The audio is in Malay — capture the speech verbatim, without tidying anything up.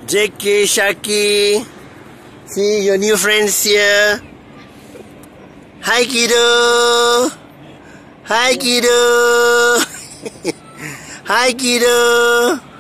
J K, Shaki. See your new friends here. Hi, kiddo. Hi, kiddo. Hi, kiddo.